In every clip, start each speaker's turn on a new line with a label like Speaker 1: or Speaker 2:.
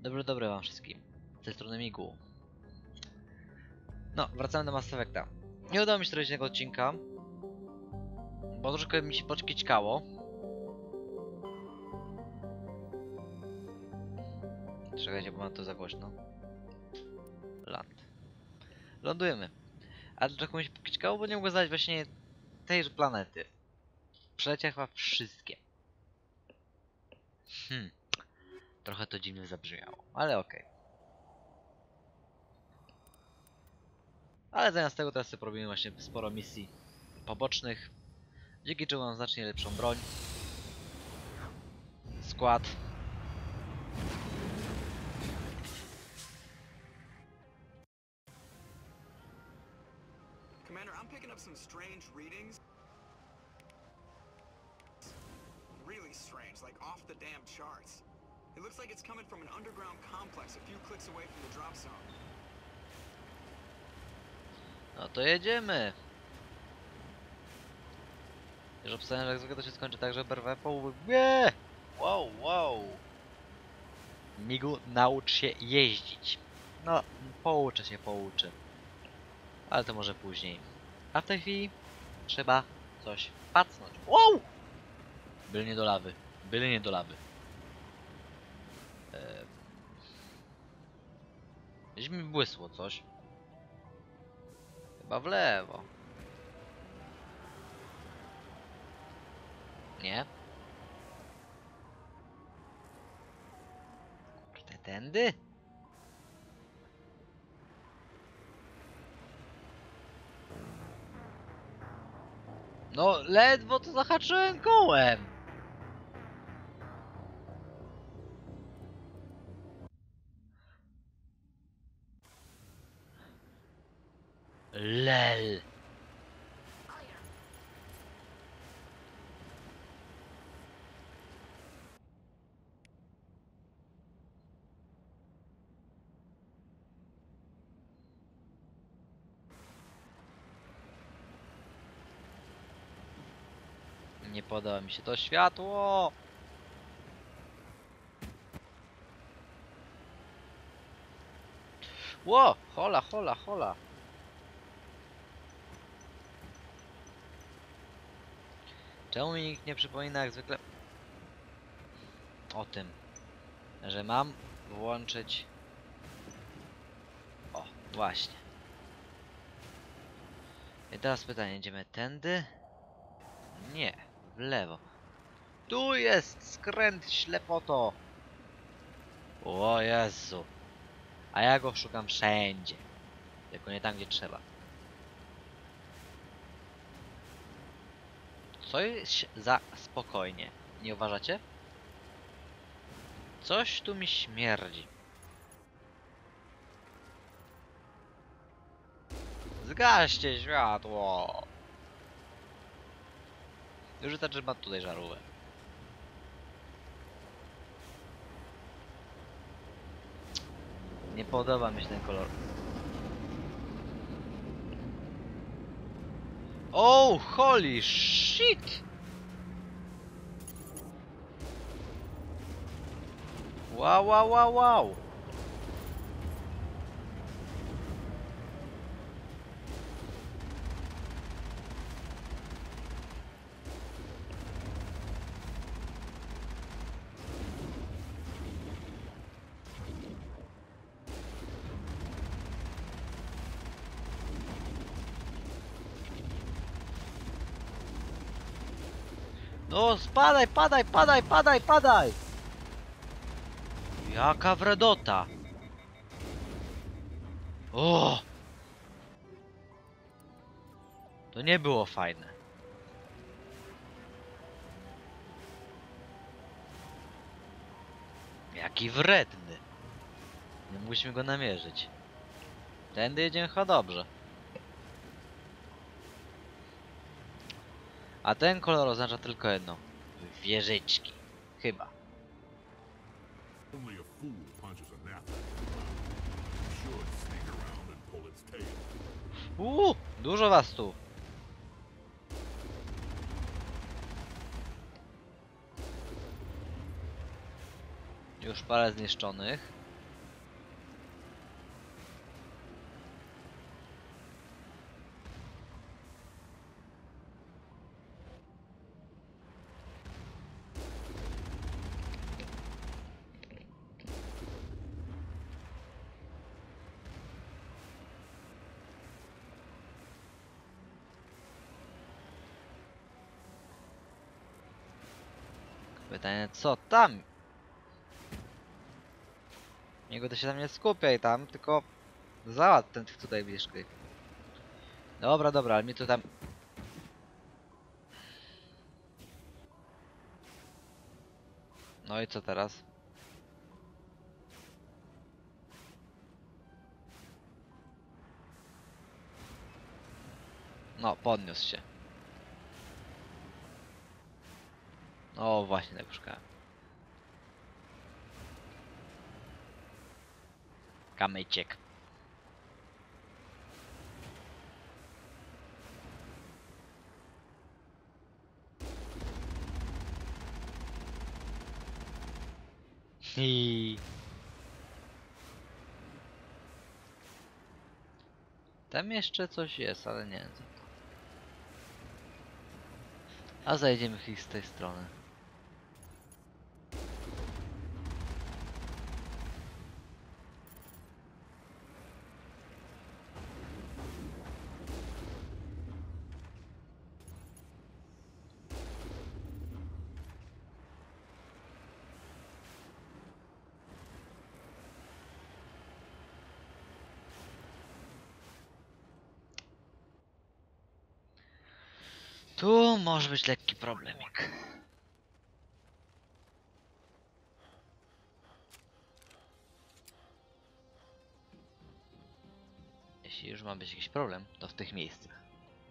Speaker 1: Dobry wam wszystkim. Z tej strony Migu. No, wracamy do Mass Effecta. Nie udało mi się tego odcinka, bo troszkę mi się poćkićkało. Czekajcie, bo mam to za głośno. Lądujemy. A trochę mi się poćkićkało, bo nie mogłem znaleźć właśnie tej planety. Przeleciałem chyba wszystkie. Trochę to dziwnie zabrzmiało, ale okej. Ale zamiast tego teraz sobie robimy właśnie sporo misji pobocznych, dzięki czemu mam znacznie lepszą broń, skład.
Speaker 2: Commander, I'm picking up some strange readings. Really strange, like off the damn charts. It looks like it's coming from an underground complex a few clicks away from the drop zone.
Speaker 1: No to jedziemy. Już obstawiam, że jak zwykle to się skończy tak, że berwę połowy. Nie! Wow. Migu, naucz się jeździć. No, pouczę się. Ale to może później. A w tej chwili trzeba coś pacnąć. Wow! Byle nie do lawy. Gdzieś mi błysło coś. Chyba w lewo. Nie? Kurde, tędy? No, ledwo to zahaczyłem kołem. Lel. Nie podoba mi się to światło. Ło! Hola. Czemu mi nikt nie przypomina jak zwykle o tym, że mam włączyć... O, właśnie. I teraz pytanie, idziemy tędy? Nie, w lewo. Tu jest skręt, ślepoto! O Jezu. A ja go szukam wszędzie. Tylko nie tam, gdzie trzeba. Co jest za spokojnie? Nie uważacie? Coś tu mi śmierdzi. Zgaście światło! Już wystarczy, że ma tutaj żarówkę. Nie podoba mi się ten kolor. Oh, holy shit! Wow. No spadaj! Jaka wredota! O! To nie było fajne. Jaki wredny. Nie musimy go namierzyć. Tędy jedziemy chyba dobrze. A ten kolor oznacza tylko jedno. Wieżyczki. Chyba. Dużo was tu. Już parę zniszczonych. Pytanie, co tam? Niego to się tam nie skupiaj tam, tylko załatw ten tutaj wierzchny. Dobra, dobra, ale mi to tam... No i co teraz? No, podniósł się. O, właśnie tak szukałem. Kamyciek. I tam jeszcze coś jest, ale nie wiem co to. A zajdziemy ich z tej strony. Tu może być lekki problemik. Jeśli już ma być jakiś problem, to w tych miejscach.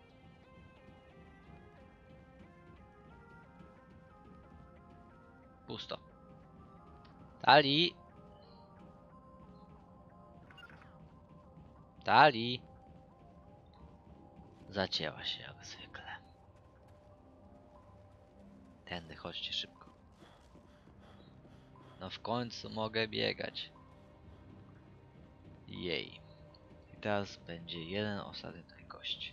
Speaker 1: Pusto. Tali! Tali! Zacięła się jak zwykle. Tędy chodźcie szybko. No w końcu mogę biegać. Jej. I teraz będzie jeden ostatni gość.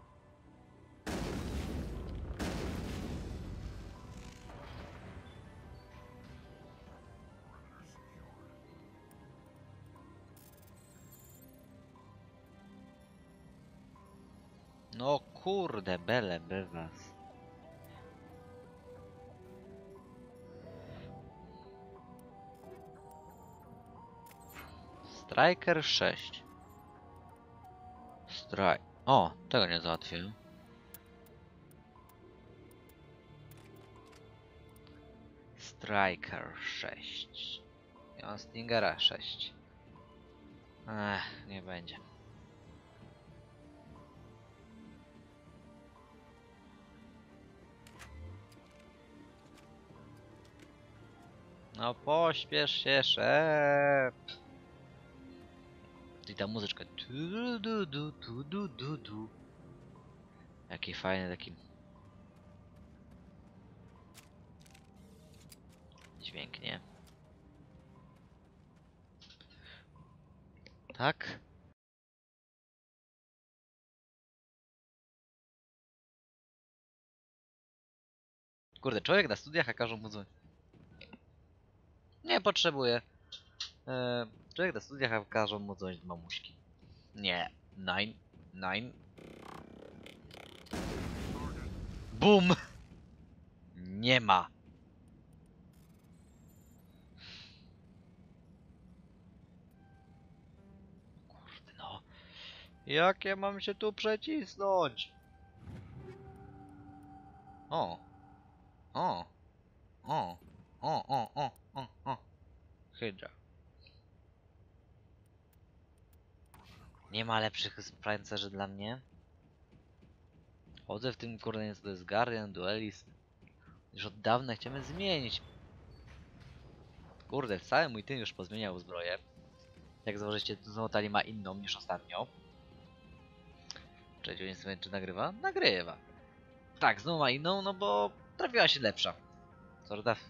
Speaker 1: No kurde, bele by was. Striker 6. O, tego nie załatwiłem. Striker 6. Ja mam Stingera 6. Nie będzie. No pośpiesz się, szef. I ta muzyczka. Tu du du tu du du du. Jaki fajny taki dźwięk, nie? Tak? Kurde, człowiek na studiach, a każą mu dzwonić. Nie potrzebuje. Człowiek na studiach, a każą mu dzwonić do mamuśki. Nie. Nine. Nine. Bum! Nie ma. Kurde no. Jak ja mam się tu przecisnąć? O. O. O. O, o, o, o, o. Hydra. Nie ma lepszych pancerzy dla mnie. Chodzę w tym kurde, to jest Guardian, Duelist. Już od dawna chciałem zmienić. Kurde, cały mój team już pozmieniał zbroję. Jak zauważycie, znowu Tali ma inną niż ostatnio. Cześć, nie wiem, czy nagrywa? Nagrywa. Tak, znowu ma inną, no bo trafiła się lepsza. Co ta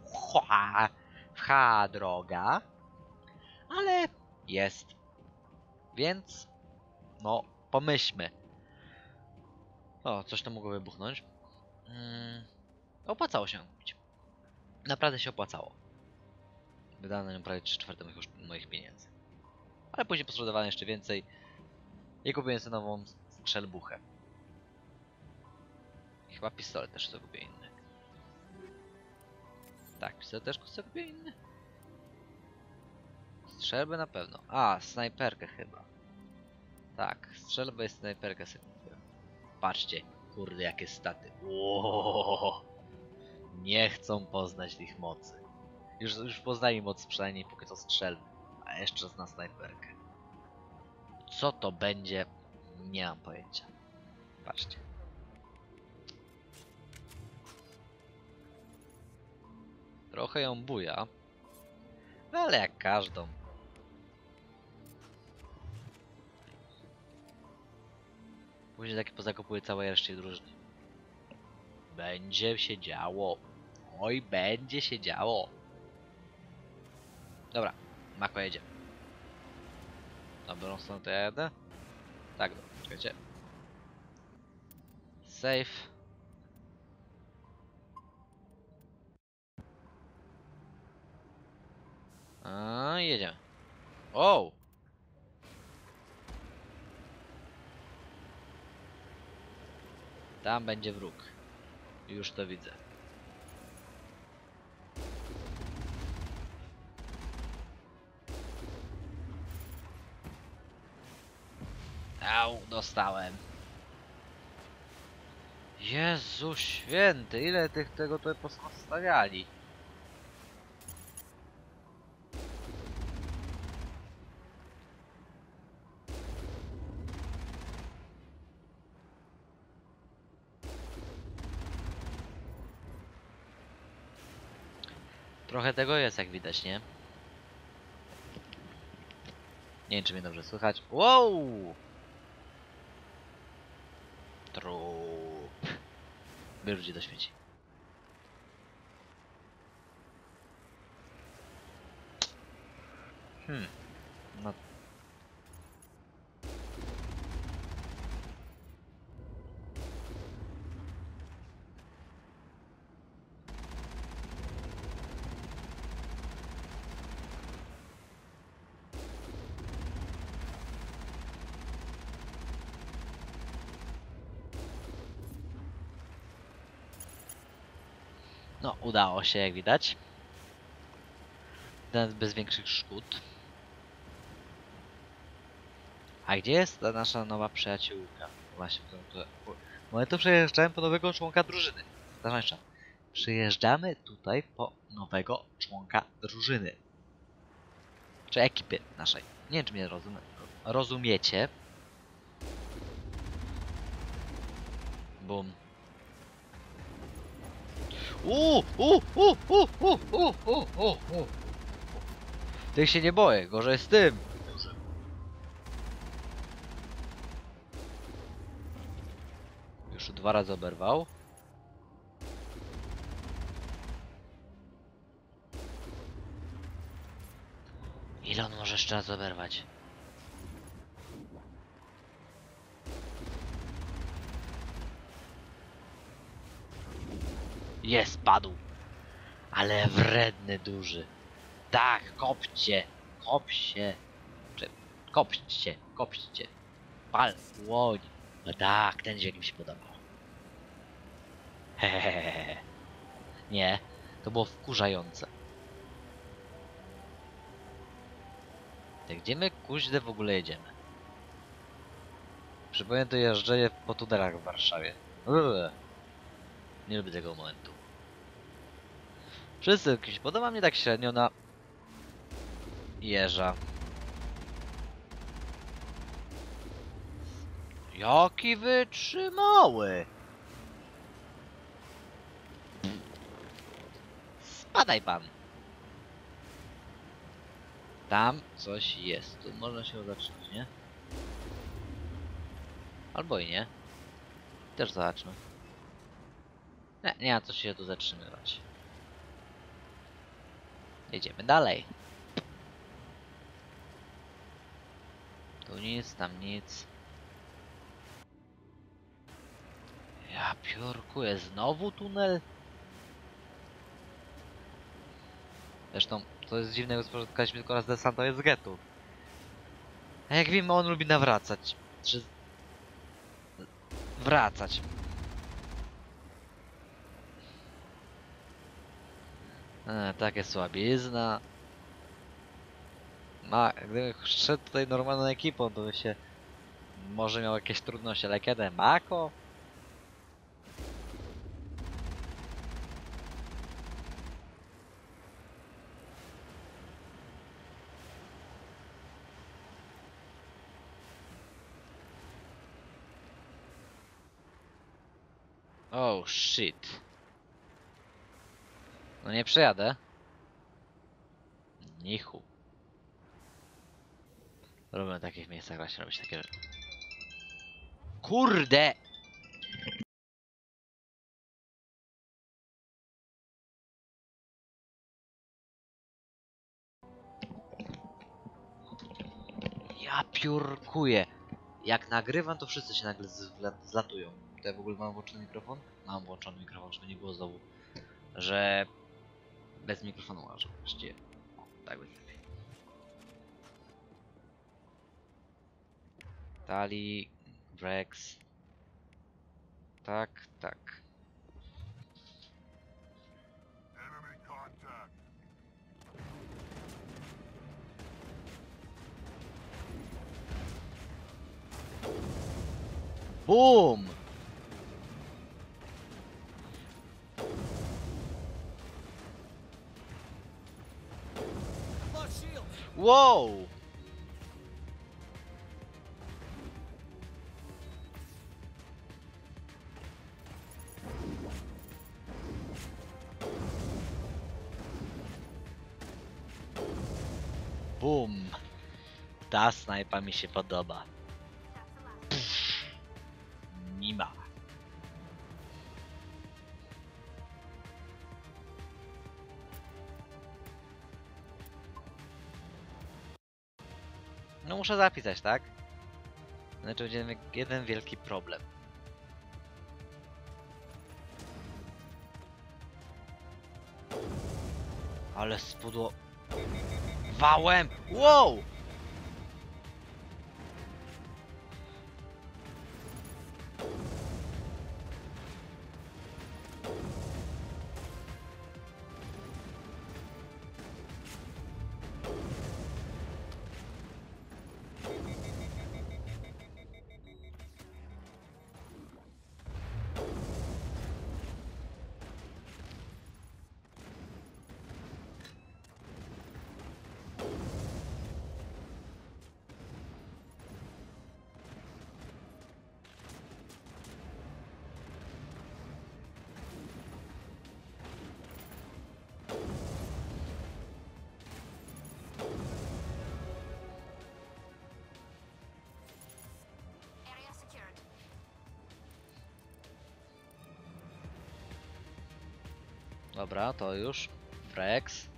Speaker 1: wcha droga. Ale jest. Więc no, pomyślmy. O, coś to mogło wybuchnąć. Opłacało się kupić. Naprawdę się opłacało. Wydano na nią prawie 3/4 moich pieniędzy. Ale później posprzedawałem jeszcze więcej i kupiłem sobie nową strzelbuchę. I chyba pistolet też sobie kupię inny. Tak, pistolet też kupię inny. Strzelbę na pewno. A, snajperkę chyba. Tak, strzelbę i snajperkę sobie kupiłem. Patrzcie, kurde jakie staty. Ło! Nie chcą poznać ich mocy. Już poznali moc przynajmniej póki co strzelby. A jeszcze na snajperkę. Co to będzie? Nie mam pojęcia. Patrzcie. Trochę ją buja. Ale jak każdą. Później taki pozakopuje całej reszcie drużyny. Będzie się działo. Oj, będzie się działo. Dobra, Mako jedzie. Dobrą stronę to ja jadę? Tak, dobra, czekajcie. Safe. A, jedziemy. O! Tam będzie wróg. Już to widzę. Au, dostałem. Jezu święty, ile tego tutaj postawiali. Trochę tego jest, jak widać, nie? Nie wiem, czy mnie dobrze słychać. Wow! Trup. Wyrzuci do śmieci. No. No, udało się, jak widać. Nawet bez większych szkód. A gdzie jest ta nasza nowa przyjaciółka? Właśnie, tu przejeżdżałem po nowego członka drużyny. Zaznaczam. Przyjeżdżamy tutaj po nowego członka drużyny. Czy ekipy naszej. Nie wiem, czy mnie rozumiecie. Bum. Tych się nie boję, gorzej z tym. Już 2 razy oberwał. Ile on może jeszcze raz oberwać? Jest, padł. Ale wredny duży. Tak, kopcie. Kop się. Kopcie. Pal, łoń. No tak, ten dźwięk mi się podobał. Hehehe. Nie, to było wkurzające. Tak, gdzie my kuźle w ogóle jedziemy? Przypomnę to jeżdżenie po tunelach w Warszawie. Nie lubię tego momentu. Wszyscy kimś podoba mnie tak średnio na jeża. Jaki wytrzymały! Spadaj pan! Tam coś jest. Tu można się zatrzymać, nie? Albo i nie. Też zobaczmy. Nie ma co się tu zatrzymywać. Jedziemy dalej. Tu nic, tam nic. Ja piórkuję, znowu tunel? Zresztą, to jest dziwnego, spotkaliśmy tylko raz desantowiec z getu. A jak wiemy, on lubi nawracać. Czy... wracać. Takie słabizna. Gdybym szedł tutaj normalną ekipą, to by się może miał jakieś trudności, ale kiedy Mako? Oh shit. No nie przejadę. Nichu. Lubię w takich miejscach właśnie robić takie rzeczy. Kurde! Ja piórkuję. Jak nagrywam, to wszyscy się nagle zlatują. To ja w ogóle mam włączony mikrofon? Mam włączony mikrofon, żeby nie było znowu, że bez mikrofonu łażę. Właściwie. O, tak będzie lepiej. Tali, Rex. Tak, tak.
Speaker 3: Enemy contact.
Speaker 1: BOOM! Wow! Boom! Ta snajpa mi się podoba. Nie ma. No muszę zapisać, tak? Znaczy będzie jeden wielki problem. Ale spudło... Wałem! Wow!
Speaker 4: Area secured.
Speaker 1: Dobra, to już. Rex.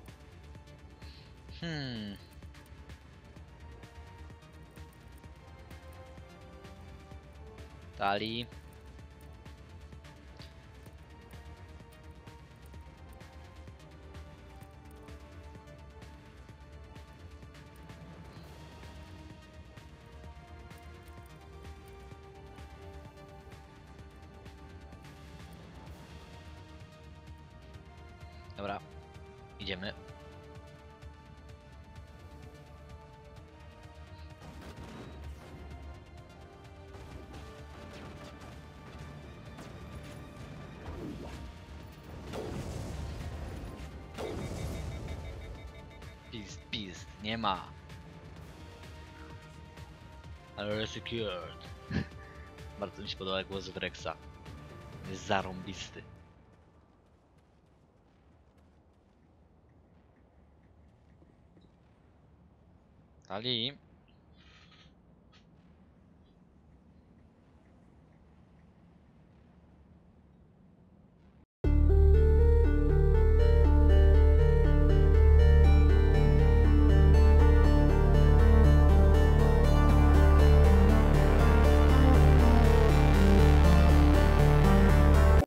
Speaker 1: Tali. Dobra, idziemy. Pist, nie ma. Ale secured. Bardzo mi się podoba głos Rexa. Jest zarąbisty. Ali.